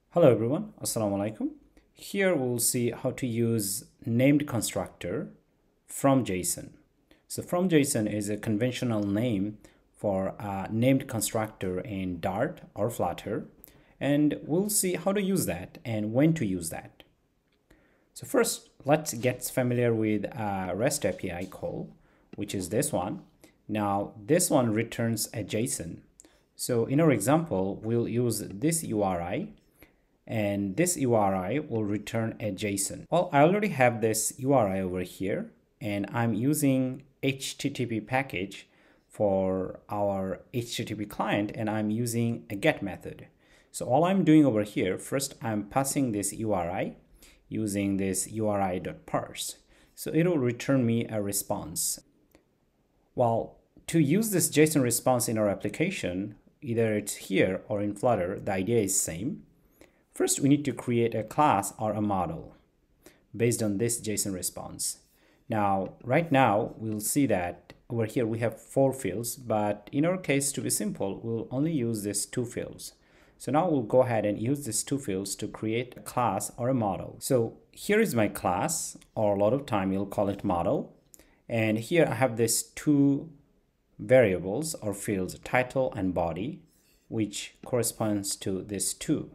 Hello everyone, Assalamu alaikum. Here we'll see how to use named constructor from JSON. So from JSON is a conventional name for a named constructor in Dart or Flutter, and we'll see how to use that and when to use that. So first, let's get familiar with a REST API call, which is this one. Now this one returns a JSON. So in our example, we'll use this URI, and this URI will return a JSON. Well, I already have this URI over here, and I'm using HTTP package for our HTTP client, and I'm using a get method. So all I'm doing over here, first I'm passing this URI using this URI.parse. So it'll return me a response. Well, to use this JSON response in our application, either it's here or in Flutter, the idea is same. First, we need to create a class or a model based on this JSON response. Now, right now, we'll see that over here we have 4 fields, but in our case, to be simple, we'll only use these 2 fields. So now we'll go ahead and use these 2 fields to create a class or a model. So here is my class, or a lot of time you'll call it model. And here I have these 2 variables or fields, title and body, which corresponds to this 2.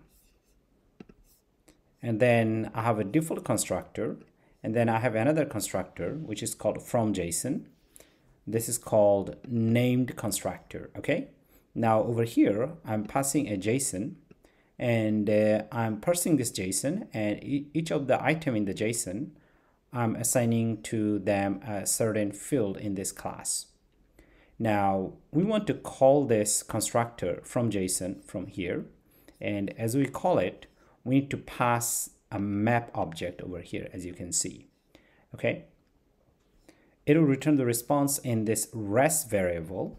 And then I have a default constructor, and then I have another constructor which is called fromJson. This is called named constructor. Okay, now over here I'm passing a JSON, and I'm parsing this JSON, and each of the item in the JSON I'm assigning to them a certain field in this class. Now we want to call this constructor fromJson from here, and as we call it, we need to pass a map object over here, as you can see. Okay, it will return the response in this res variable,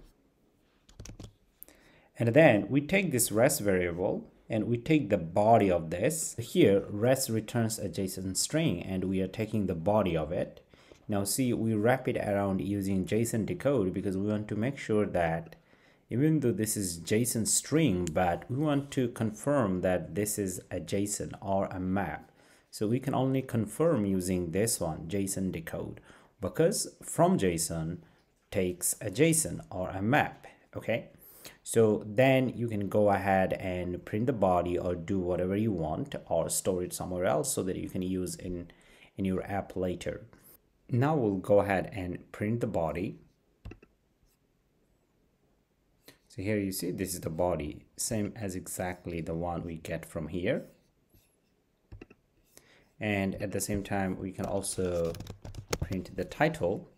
and then we take this res variable and we take the body of this. Here res returns a JSON string, and we are taking the body of it. Now see, we wrap it around using jsonDecode because we want to make sure that even though this is JSON string, but we want to confirm that this is a JSON or a map. So we can only confirm using this one, jsonDecode, because fromJson takes a JSON or a map. Okay, so then you can go ahead and print the body or do whatever you want, or store it somewhere else so that you can use in your app later. Now we'll go ahead and print the body. So here you see this is the body, same as exactly the one we get from here. And at the same time, we can also print the title.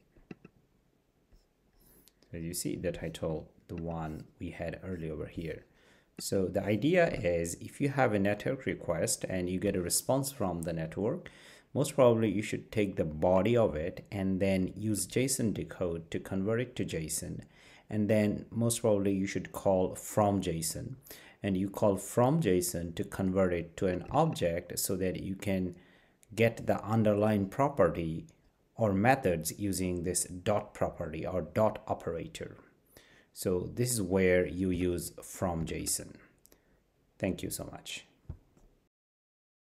So you see the title, the one we had earlier over here. So the idea is, if you have a network request and you get a response from the network, most probably you should take the body of it and then use jsonDecode to convert it to JSON. And then most probably you should call fromJson, and you call fromJson to convert it to an object so that you can get the underlying property or methods using this dot property or dot operator. So this is where you use fromJson. Thank you so much.